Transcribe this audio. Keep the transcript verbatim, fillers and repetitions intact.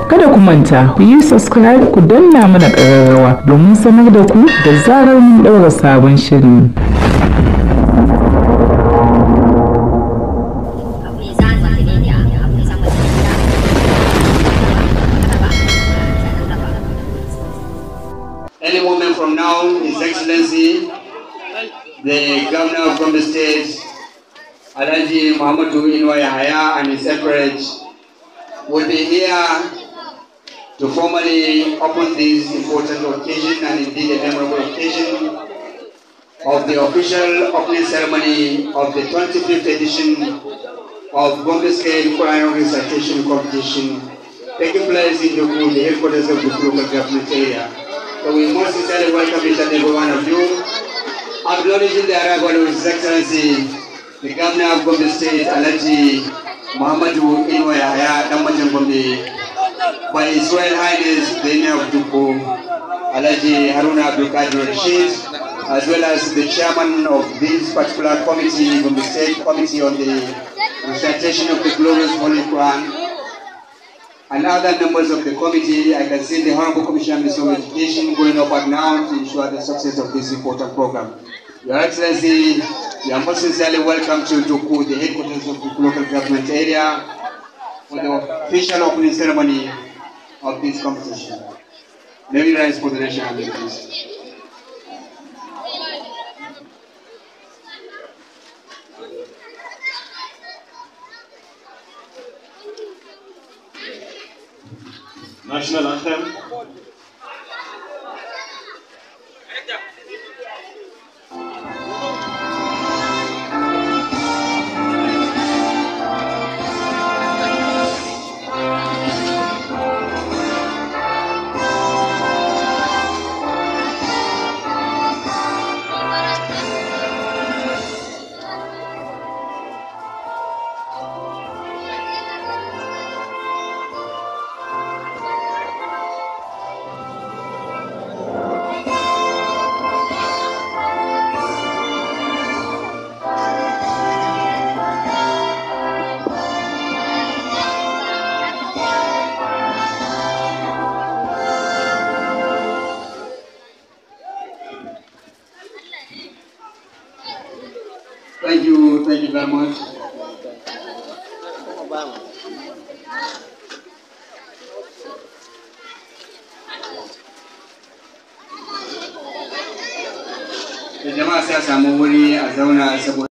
Kada ku manta ku yi subscribe ku danna mana ƙararrawa domin sanar da ku da zarar mun ɗaura sabon shiri. Any moment from now, His Excellency, the Governor of Gombe State, Alhaji Muhammadu Inuwa Yahaya and his entourage will be here to formally open this important occasion and indeed a memorable occasion of the official opening ceremony of the twenty-fifth edition of Gombe State Quran Recitation Competition taking place in Doku, the headquarters of the local government area. So we most sincerely welcome each and every one of you, acknowledging the arrival of His Excellency, the Governor of Gombe State, Alhaji Muhammadu Inuwa Yahaya Dambanjan Gombe, by His Royal Highness, the Emir of Duku, Alhaji Haruna Abdul Qadir Rashid, as well as the chairman of this particular committee, Gombe State Committee on the Recitation of the Glorious Holy Quran, and other members of the committee. I can see the Honorable Commissioner Minister of Education going up and now to ensure the success of this important program. Your Excellency, you are most sincerely welcome to Doku, the headquarters of the local government area, for the official opening ceremony of this competition. May we rise for the national anthem, please. National anthem. Thank you, thank you very much. Jama'a sai a samu wuri a zauna saboda